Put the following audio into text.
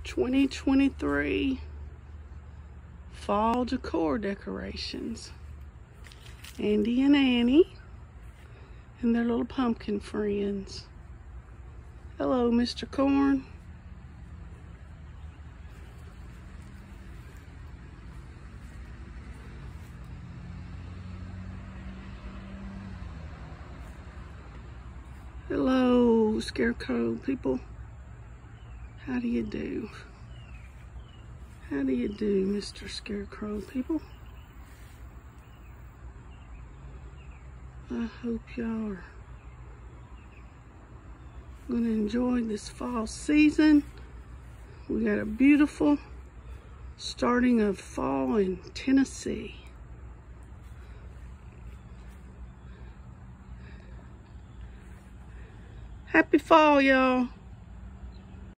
2023 fall decor decorations. Andy and Annie and their little pumpkin friends. Hello, Mr. Corn. Hello, scarecrow people. How do you do? How do you do, Mr. Scarecrow people? I hope y'all are going to enjoy this fall season. We got a beautiful starting of fall in Tennessee. Happy fall, y'all.